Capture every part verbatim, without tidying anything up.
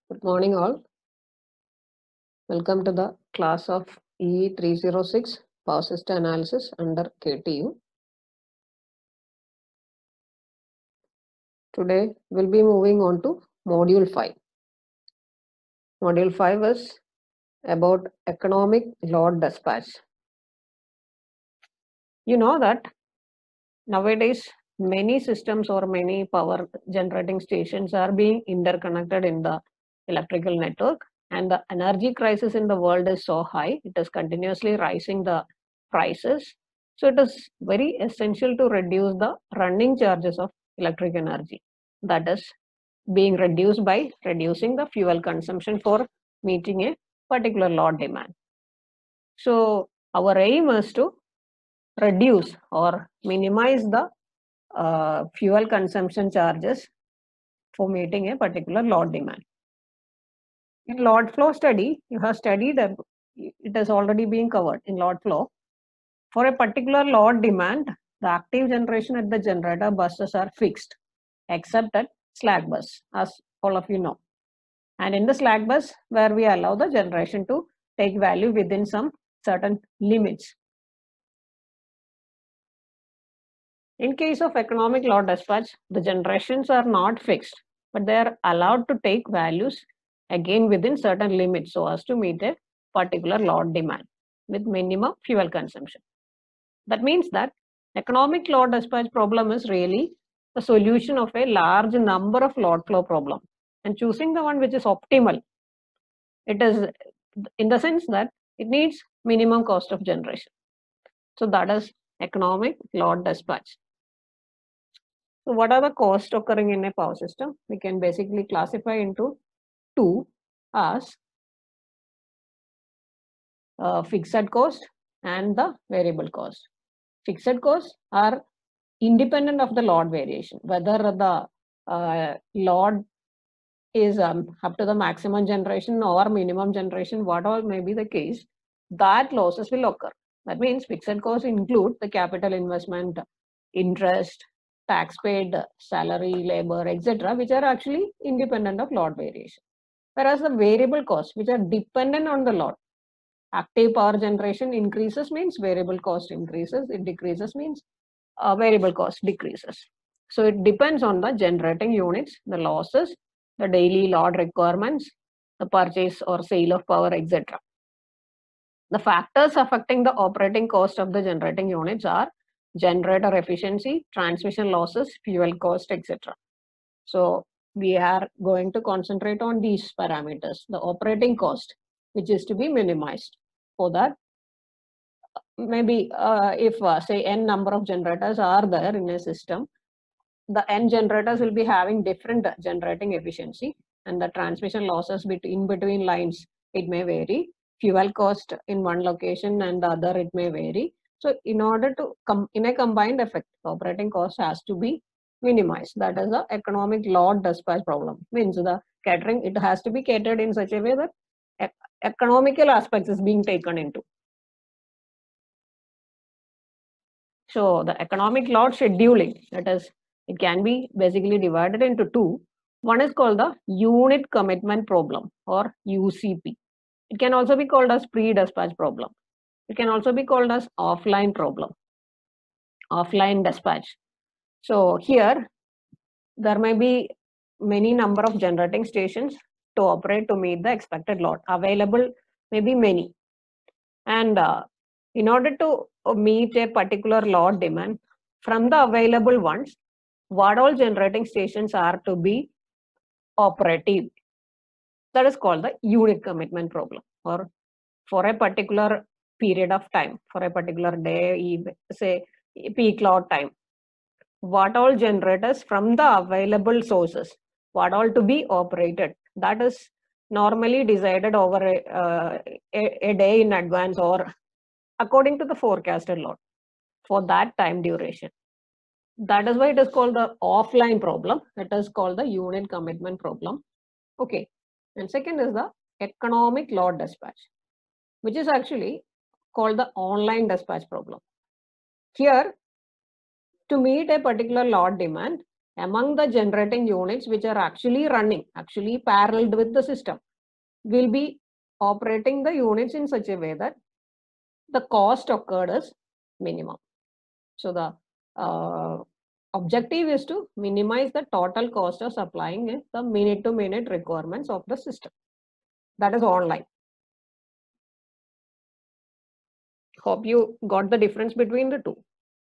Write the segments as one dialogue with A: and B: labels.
A: Good morning, all. Welcome to the class of E E three oh six Power System Analysis under K T U. Today, we'll be moving on to Module five. Module five is about economic load dispatch. You know that nowadays, many systems or many power generating stations are being interconnected in the electrical network, and the energy crisis in the world is so high, it is continuously rising the prices. So it is very essential to reduce the running charges of electric energy. That is being reduced by reducing the fuel consumption for meeting a particular load demand. So our aim is to reduce or minimize the uh, fuel consumption charges for meeting a particular load demand. In load flow study, you have studied, a, it has already been covered in load flow. For a particular load demand, the active generation at the generator buses are fixed, except at slack bus, as all of you know. And in the slack bus, where we allow the generation to take value within some certain limits. In case of economic load dispatch, the generations are not fixed, but they are allowed to take values again within certain limits so as to meet a particular load demand with minimum fuel consumption. That means that economic load dispatch problem is really the solution of a large number of load flow problem, and choosing the one which is optimal. It is in the sense that it needs minimum cost of generation. So that is economic load dispatch. So what are the costs occurring in a power system? We can basically classify into two as uh, fixed cost and the variable cost. Fixed costs are independent of the load variation, whether the uh, load is um, up to the maximum generation or minimum generation, what all may be the case, that losses will occur. That means fixed costs include the capital investment, interest, tax paid, salary, labor, et cetera, which are actually independent of load variation. Whereas the variable costs, which are dependent on the load, active power generation increases means variable cost increases, it decreases means uh, variable cost decreases. So it depends on the generating units, the losses, the daily load requirements, the purchase or sale of power, et cetera. The factors affecting the operating cost of the generating units are generator efficiency, transmission losses, fuel cost, et cetera. So we are going to concentrate on these parameters, the operating cost, which is to be minimized. For that, maybe uh, if uh, say n number of generators are there in a system, the n generators will be having different generating efficiency, and the transmission losses between between lines, it may vary. Fuel cost in one location and the other, it may vary. So in order to come in a combined effect, operating cost has to be minimized. That is the economic load dispatch problem. Means the catering, it has to be catered in such a way that ec economical aspects is being taken into. So the economic load scheduling, that is, it can be basically divided into two. One is called the unit commitment problem, or U C P. It can also be called as pre-dispatch problem. It can also be called as offline problem, offline dispatch. So here, there may be many number of generating stations to operate to meet the expected load. Available may be many. And uh, in order to meet a particular load demand, from the available ones, what all generating stations are to be operative. That is called the unit commitment problem, or for a particular period of time, for a particular day, say peak load time, what all generators from the available sources, what all to be operated. That is normally decided over a, uh, a, a day in advance or according to the forecasted load for that time duration. That is why it is called the offline problem. It is called the unit commitment problem. Okay. And second is the economic load dispatch, which is actually called the online dispatch problem. Here, to meet a particular load demand, among the generating units which are actually running, actually paralleled with the system, will be operating the units in such a way that the cost occurred is minimum. So the uh, objective is to minimize the total cost of supplying the minute to minute requirements of the system. That is online. Hope you got the difference between the two.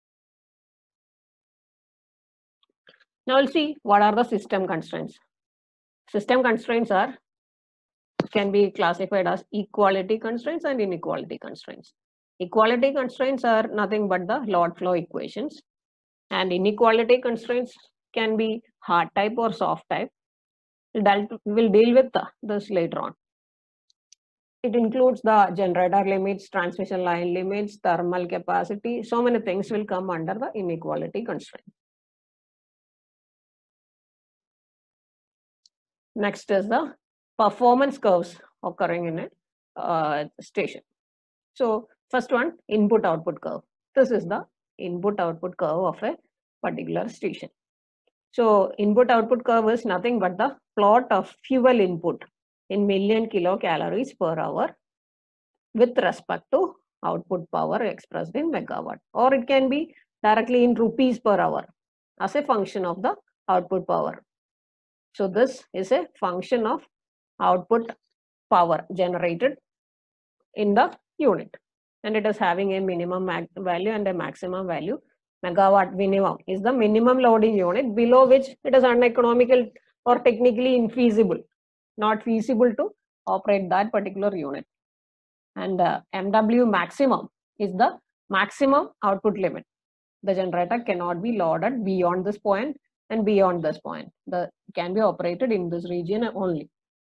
A: Now we'll see what are the system constraints. System constraints are can be classified as equality constraints and inequality constraints. Equality constraints are nothing but the load flow equations, and inequality constraints can be hard type or soft type. We'll deal with this later on. It includes the generator limits, transmission line limits, thermal capacity. So many things will come under the inequality constraint. Next is the performance curves occurring in a uh, station. So first one, input output curve. This is the input output curve of a particular station. So input output curve is nothing but the plot of fuel input in million kilocalories per hour with respect to output power expressed in megawatt, or it can be directly in rupees per hour as a function of the output power. So this is a function of output power generated in the unit, and it is having a minimum value and a maximum value. Megawatt minimum is the minimum loading unit below which it is uneconomical or technically infeasible, not feasible to operate that particular unit. And uh, M W maximum is the maximum output limit. The generator cannot be loaded beyond this point and beyond this point. The can be operated in this region only.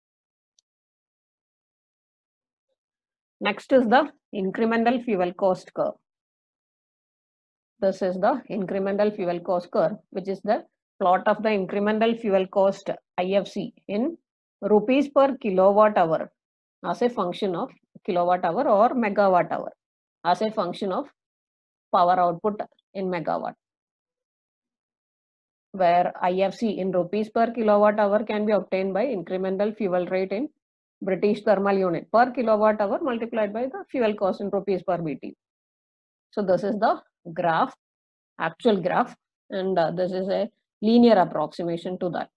A: Next is the incremental fuel cost curve. This is the incremental fuel cost curve, which is the plot of the incremental fuel cost I F C in rupees per kilowatt hour as a function of kilowatt hour or megawatt hour as a function of power output in megawatt, where I F C in rupees per kilowatt hour can be obtained by incremental fuel rate in British thermal unit per kilowatt hour multiplied by the fuel cost in rupees per B T. So this is the graph, actual graph, and uh, this is a linear approximation to that.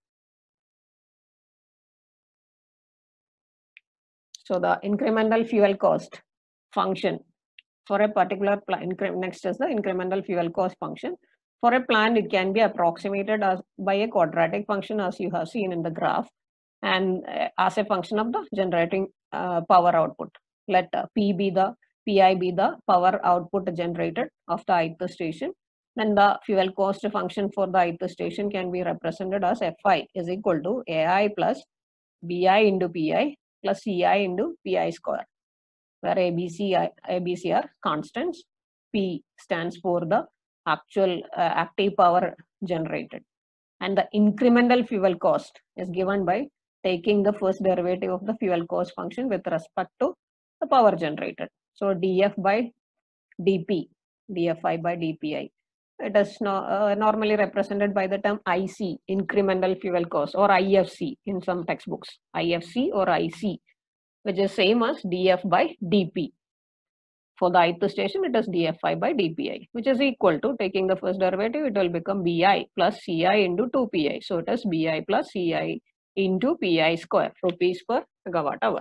A: So the incremental fuel cost function for a particular plant, next is the incremental fuel cost function. For a plant, it can be approximated as by a quadratic function as you have seen in the graph, and uh, as a function of the generating uh, power output. Let uh, P be the Pi be the power output generated of the ith station. Then the fuel cost function for the ith station can be represented as Fi is equal to Ai plus Bi into Pi plus Ci into Pi square, where A, B, C, A, B, C are constants. P stands for the actual uh, active power generated, and the incremental fuel cost is given by taking the first derivative of the fuel cost function with respect to the power generated. So df by dp, dfi by dpi. It is no, uh, normally represented by the term I C, incremental fuel cost, or I F C in some textbooks, I F C or I C, which is same as df by dp. For the ith station, it is dfi by dpi, which is equal to, taking the first derivative, it will become bi plus ci into two pi. So it is bi plus ci into pi square, rupees per megawatt hour.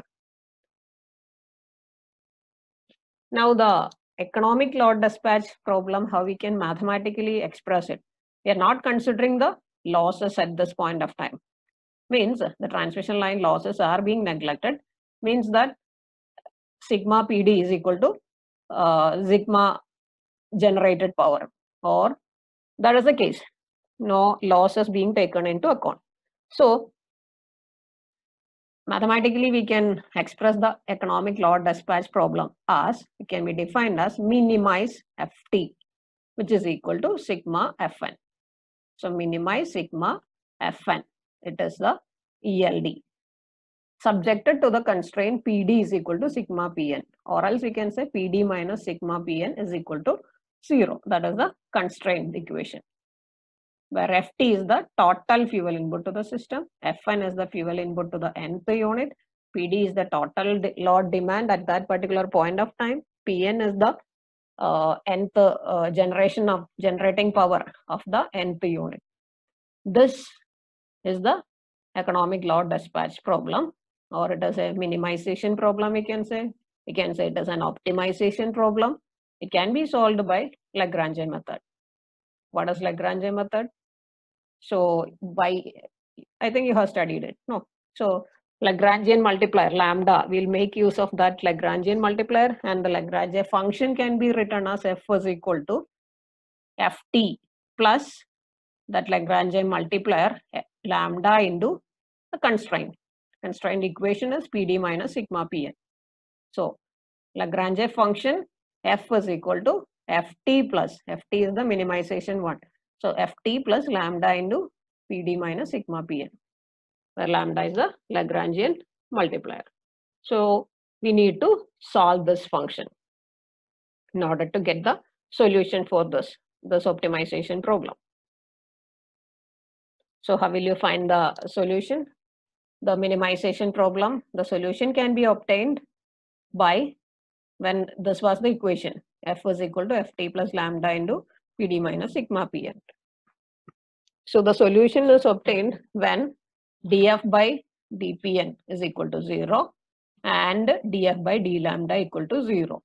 A: Now the economic load dispatch problem, how we can mathematically express it. We are not considering the losses at this point of time. Means the transmission line losses are being neglected. Means that sigma P D is equal to uh, sigma generated power, or that is the case. No losses being taken into account. So mathematically, we can express the economic load dispatch problem as, it can be defined as minimize F T, which is equal to sigma Fn. So minimize sigma Fn, it is the E L D, subjected to the constraint P D is equal to sigma Pn, or else we can say P D minus sigma Pn is equal to zero. That is the constraint equation. where Ft is the total fuel input to the system, Fn is the fuel input to the nth unit, Pd is the total de load demand at that particular point of time, Pn is the uh, nth uh, generation of generating power of the nth unit. This is the economic load dispatch problem, or it is a minimization problem, we can say. We can say it is an optimization problem. It can be solved by Lagrange method. What is Lagrange method? So by, I think you have studied it, no? So Lagrangian multiplier, lambda, we'll make use of that Lagrangian multiplier, and the Lagrange function can be written as f is equal to ft plus that Lagrangian multiplier lambda into the constraint. Constraint equation is Pd minus sigma Pn. So Lagrange function f is equal to ft plus, ft is the minimization one. So ft plus lambda into Pd minus sigma Pn, where lambda is the Lagrangian multiplier. So we need to solve this function in order to get the solution for this, this optimization problem. So how will you find the solution? The minimization problem, the solution can be obtained by, when this was the equation, f was equal to ft plus lambda into Pd minus sigma Pn. So the solution is obtained when df by dPn is equal to zero and df by d lambda equal to zero.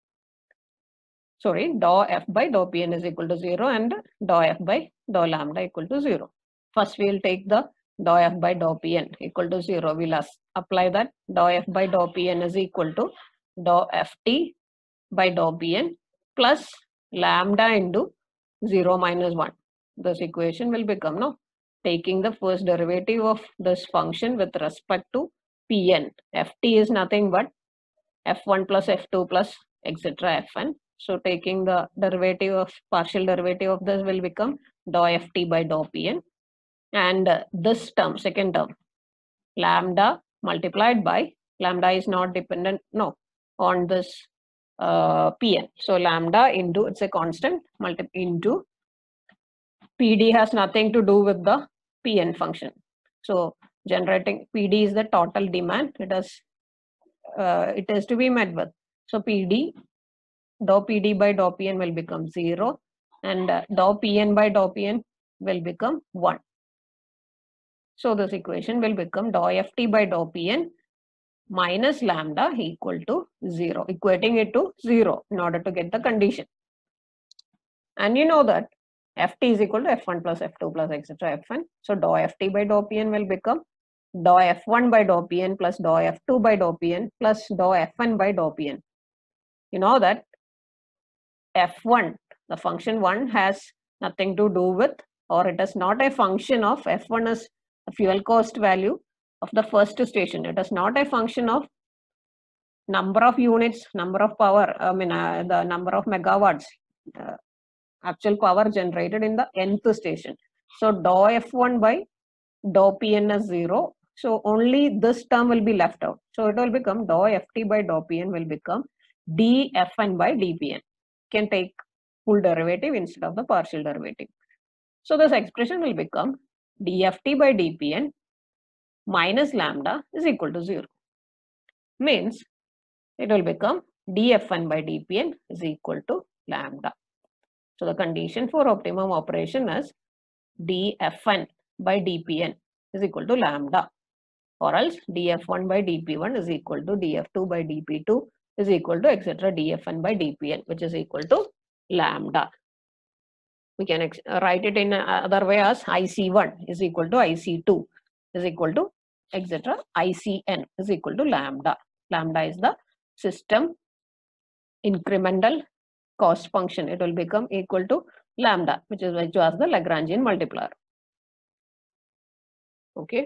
A: Sorry, dou f by dou Pn is equal to zero and dou f by dou lambda equal to zero. First we will take the dou f by dou Pn equal to zero. We'll apply that dou f by dou Pn is equal to dou ft by dou Pn plus lambda into zero minus one. This equation will become, no, taking the first derivative of this function with respect to Pn. Ft is nothing but f one plus f two plus et cetera fn. So taking the derivative of partial derivative of this will become dou ft by dou Pn. And uh, this term, second term, lambda multiplied by, lambda is not dependent, no, on this uh, Pn. So lambda into, it's a constant, multi into Pd has nothing to do with the Pn function. So generating Pd is the total demand. It is uh, it is to be met with. So Pd, dou Pd by dou Pn will become zero, and uh, dou Pn by dou Pn will become one. So this equation will become dou ft by dou Pn minus lambda equal to zero, equating it to zero in order to get the condition. And you know that ft is equal to f one plus f two plus et cetera fn. So dou ft by dou Pn will become dou f one by dou Pn plus dou f two by dou Pn plus dou fn by dou Pn. You know that f one, the function one, has nothing to do with, or it is not a function of, f one is the fuel cost value of the first station. It is not a function of number of units, number of power, I mean uh, the number of megawatts, uh, actual power generated in the nth station. So dou f one by dou Pn is zero. So only this term will be left out. So it will become dou ft by dou Pn will become dfn by dPn. Can take full derivative instead of the partial derivative. So this expression will become dft by dPn minus lambda is equal to zero. Means it will become dfn by dPn is equal to lambda. So the condition for optimum operation is dfn by dPn is equal to lambda, or else df one by dp one is equal to df two by dp two is equal to et cetera dfn by dPn, which is equal to lambda. We can write it in other way as I C one is equal to I C two is equal to et cetera I C n is equal to lambda. Lambda is the system incremental cost function. It will become equal to lambda, which is which was the Lagrangian multiplier. Okay.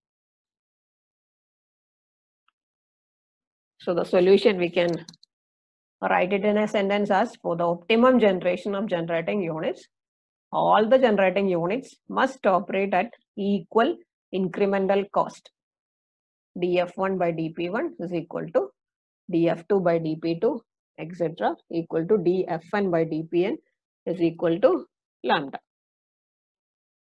A: So the solution, we can write it in a sentence as, for the optimum generation of generating units, all the generating units must operate at equal incremental cost. df one by dp one is equal to df two by dp two, et cetera equal to dfn by dpn is equal to lambda.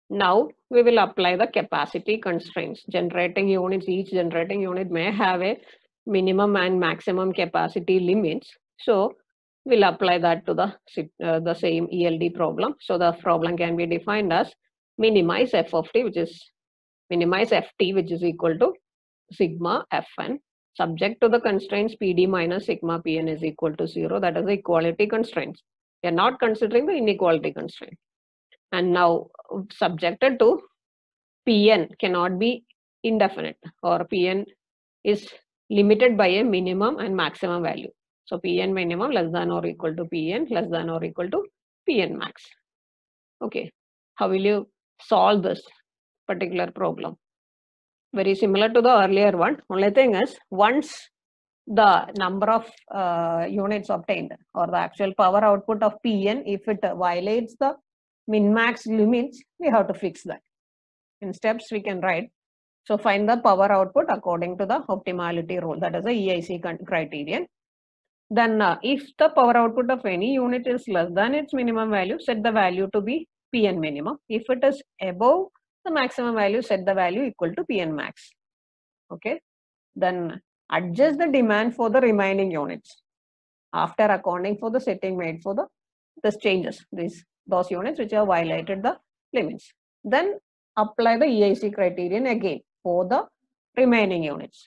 A: Now we will apply the capacity constraints. Generating units, each generating unit may have a minimum and maximum capacity limits. So we'll apply that to the, uh, the same E L D problem. So the problem can be defined as minimize f of t, which is minimize ft, which is equal to sigma fn, subject to the constraints Pd minus sigma Pn is equal to zero. That is the equality constraints. We are not considering the inequality constraint. And now subjected to Pn cannot be indefinite, or Pn is limited by a minimum and maximum value. So Pn minimum less than or equal to Pn less than or equal to Pn max. Okay, how will you solve this particular problem? Very similar to the earlier one. Only thing is, once the number of uh, units obtained or the actual power output of Pn, if it violates the min-max limits, we have to fix that. In steps we can write. So find the power output according to the optimality rule, that is the E I C criterion. Then uh, if the power output of any unit is less than its minimum value, set the value to be Pn minimum. If it is above the maximum value, set the value equal to Pn max. Okay. Then adjust the demand for the remaining units after accounting for the setting made for the this changes, these those units which have violated the limits. Then apply the E I C criterion again for the remaining units.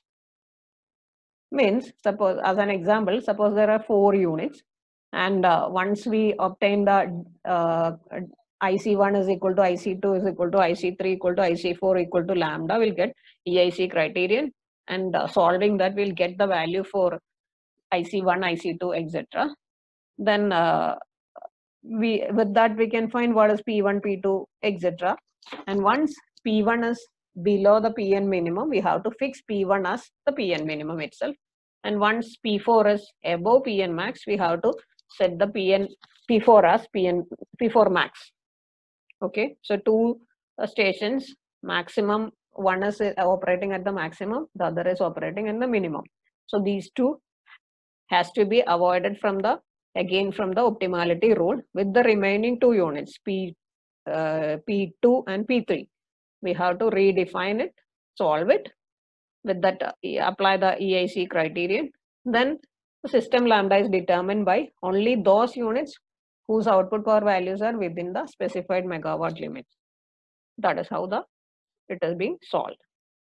A: Means, suppose as an example, suppose there are four units, and uh, once we obtain the uh, I C one is equal to I C two is equal to I C three equal to I C four equal to lambda, we'll get E I C criterion, and uh, solving that we'll get the value for I C one, I C two, et cetera. Then uh, we with that we can find what is P one, P two, et cetera. And once P one is below the Pn minimum, we have to fix P one as the Pn minimum itself. And once P four is above Pn max, we have to set the Pn P four as Pn P four max. Okay, so two uh, stations, maximum, one is uh, operating at the maximum, the other is operating at the minimum. So these two has to be avoided from the again from the optimality rule. With the remaining two units, P uh, P two and P three, we have to redefine it, solve it. With that, uh, apply the E I C criterion. Then the system lambda is determined by only those units whose output power values are within the specified megawatt limits. That is how the it is being solved.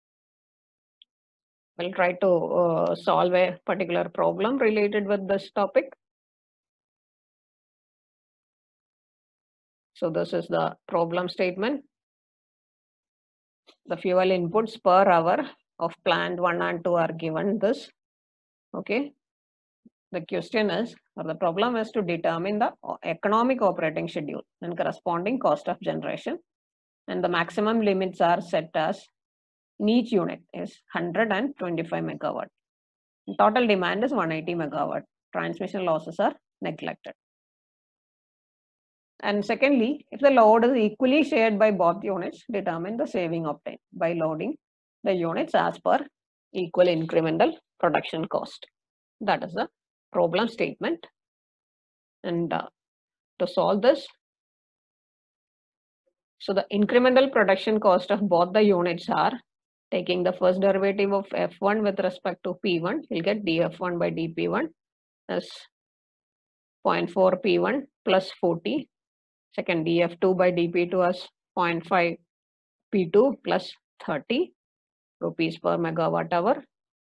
A: We'll try to uh, solve a particular problem related with this topic. So this is the problem statement. The fuel inputs per hour of plant one and two are given this. Okay. The question is, or the problem is to determine the economic operating schedule and corresponding cost of generation. And the maximum limits are set as in each unit is one hundred twenty-five megawatt. Total demand is one hundred eighty megawatt. Transmission losses are neglected. And secondly, if the load is equally shared by both units, determine the saving obtained by loading the units as per equal incremental production cost. That is the problem statement. And uh, to solve this, so the incremental production cost of both the units are, taking the first derivative of F one with respect to P one, you'll get d F one by d P one as zero point four P one plus forty. Second, d F two by d P two as zero point five P two plus thirty rupees per megawatt hour.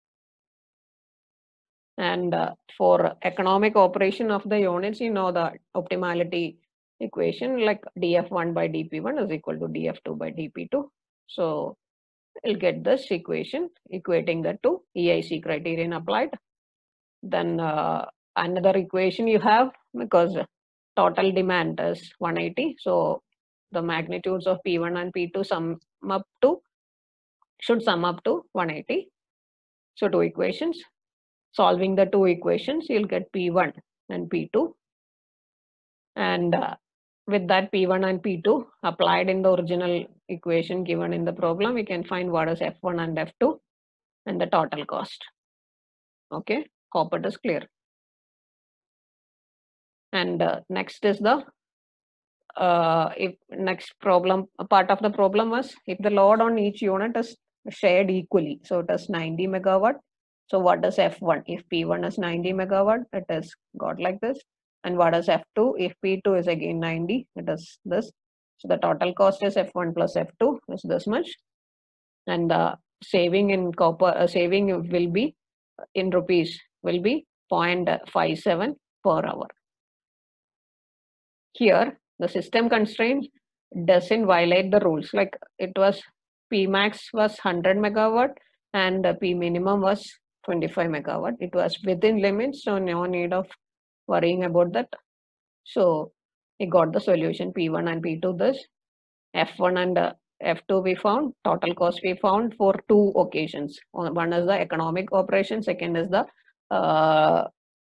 A: And uh, for economic operation of the units, you know the optimality equation, like d F one by d P one is equal to d F two by d P two. So we'll get this equation equating that to E I C criterion applied. Then uh, another equation you have, because total demand is one hundred eighty. So the magnitudes of P one and P two sum up to, should sum up to one hundred eighty. So two equations. Solving the two equations, you'll get P one and P two. And uh, with that P one and P two applied in the original equation given in the problem, we can find what is F one and F two and the total cost. Okay, hope it is clear. And uh, next is the uh, if next problem, a part of the problem was if the load on each unit is shared equally. So it is ninety megawatt. So what is F one? If P one is ninety megawatt, it is got like this. And what is F two? If P two is again ninety, it is this. So the total cost is F one plus F two is this much. And the saving in copper, uh, saving will be in rupees will be zero point five seven per hour. Here, the system constraint doesn't violate the rules. Like it was P max was one hundred megawatt and P minimum was twenty-five megawatt. It was within limits, so no need of worrying about that. So we got the solution P one and P two this. F one and uh, F two we found, total cost we found for two occasions. One is the economic operation, second is the uh,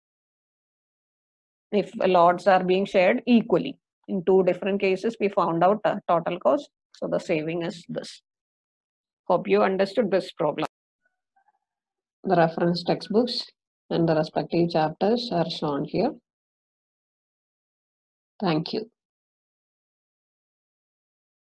A: if lots are being shared equally. In two different cases, we found out uh, total cost. So the saving is this. Hope you understood this problem. The reference textbooks and the respective chapters are shown here. Thank you.